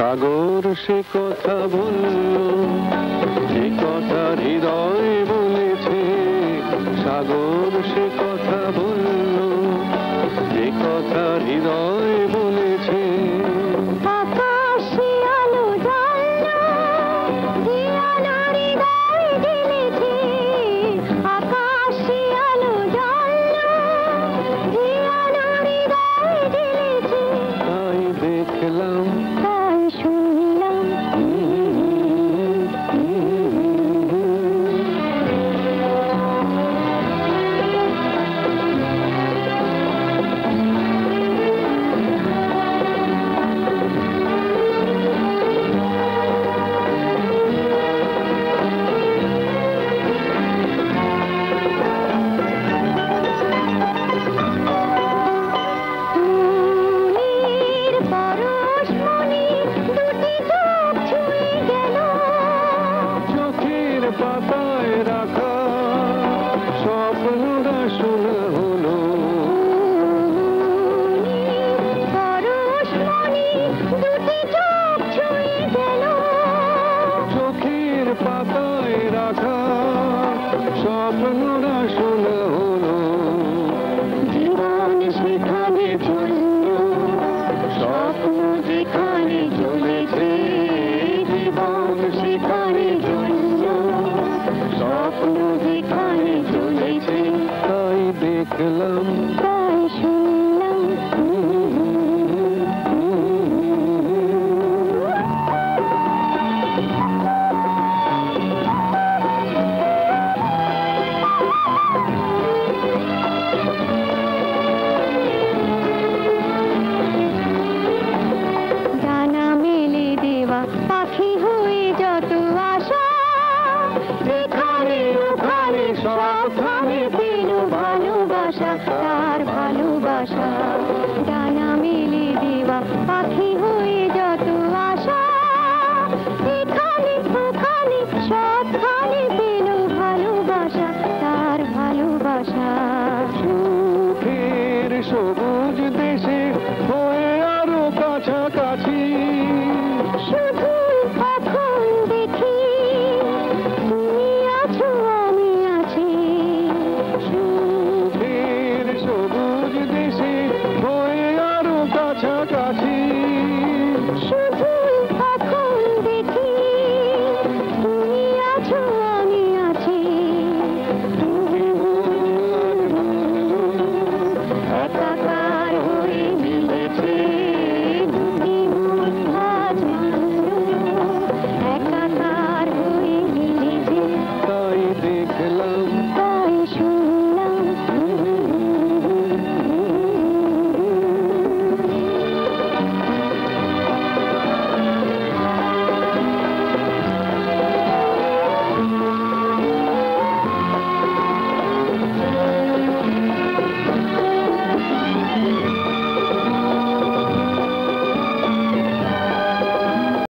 সাগর সে কথা বলল, যে কথা হৃদয় বলেছে। সাগর সে কথা বলল, যে কথা হৃদয় বলেছে। আকাশে আলো জ্বাললো, যে আলো হৃদয় জ্বেলেছে। আকাশে আলো জ্বাললো, যে আলো হৃদয় জ্বেলেছে। তাই দেখলাম, তাই শুনলাম, মনের পরশমণি দুটি চোখ ছুঁয়ে গেল। চোখের পাতায় রাখা স্বপ্নটা শোনা হলো। পরশমণি দুটি চোখ ছুঁয়ে গেল। চোখের পাতায় রাখা স্বপ্নটা শোনা হলো। জীবন সেখানে চলল, স্বপ্ন যেখানে চলেছে। জীবন সেখানে চলল, স্বপ্ন যেখানে চলেছে। তাই দেখলাম, তাই শুনলাম, ডানা মেলে দেওয়া পাখি হয়ে যত আশা। যেখানে ওখানে সবখানে পেল ভালোবাসা, তার ভালোবাসা। ডানা মেলে দেওয়া পাখি হয়ে যত আশা। যেখানে ওখানে সবখানে পেল ভালোবাসা, তার ভালোবাসা। সুখের শোক